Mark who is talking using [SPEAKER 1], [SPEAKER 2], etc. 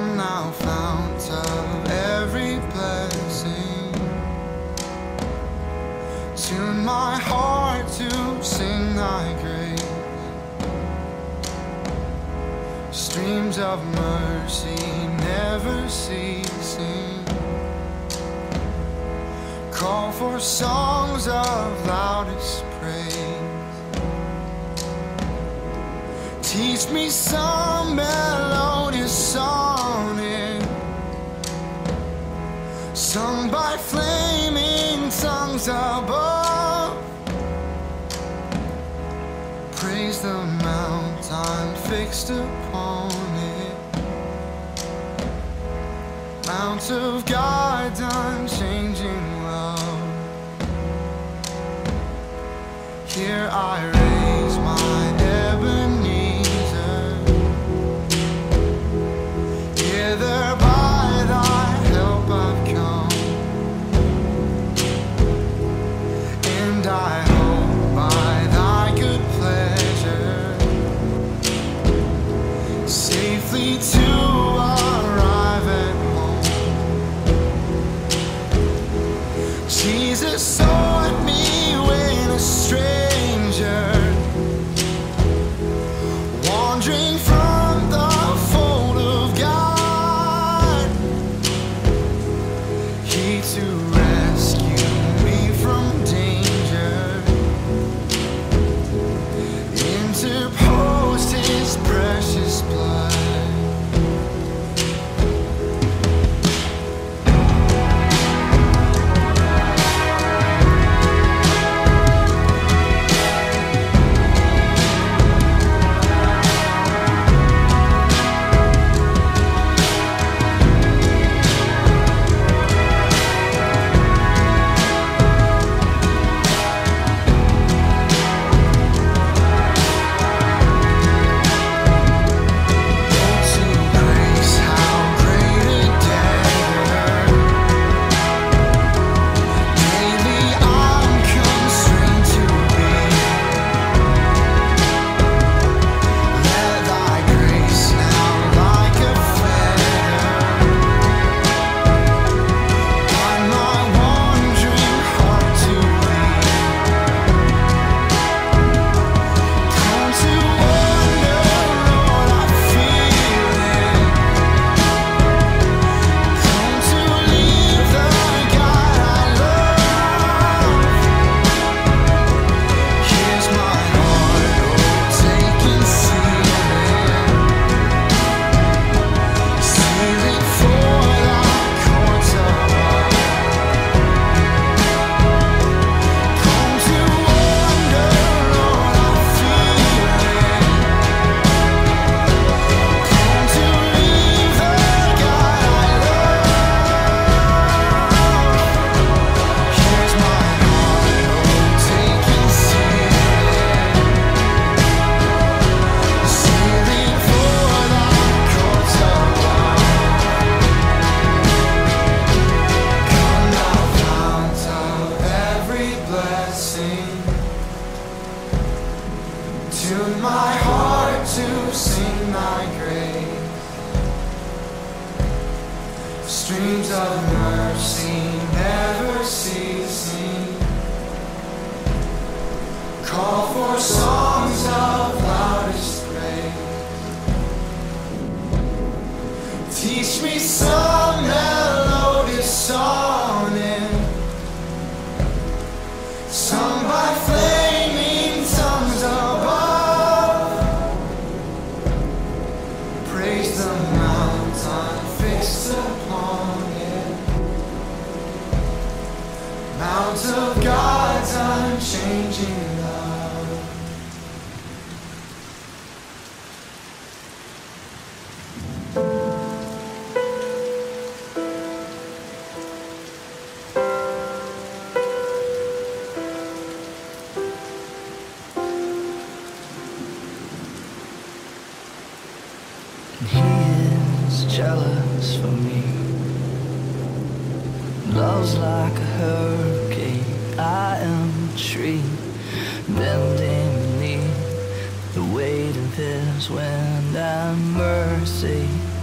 [SPEAKER 1] Come now, fount of every blessing, tune my heart to sing thy grace. Streams of mercy never ceasing, call for songs of loudest praise. Teach me some melodious sonnet, sung by flaming tongues above. Praise the mount I'm fixed upon it, Mount of God's unchanging love. Here I raise my Ebenezer, hither by thy help I've come, and I hope by thy good pleasure safely to arrive at home. Jesus sought me when a stranger, wandering from the fold of God, he to rescue me from danger interposed his precious blood. Tune my heart to sing thy grace. Streams of mercy never ceasing, call for songs of loudest praise. Teach me some melodious sonnet, sung by flaming tongues above. Praise the mount I'm fixed upon it, Mount of God's unchanging love.
[SPEAKER 2] He is jealous for me, love's like a hurricane. I am a tree bending beneath the weight of his wind and mercy.